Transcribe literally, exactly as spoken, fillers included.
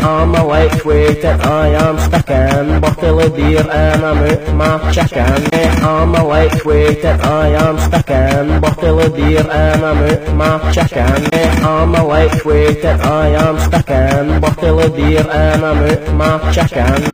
I'm a lightweight and I am sticking. Bottle of beer and I'm out my chicken. I'm a lightweight and I am sticking. Bottle of beer and I'm out my chicken. I'm a lightweight and I am sticking. Bottle of beer and I'm out my chicken.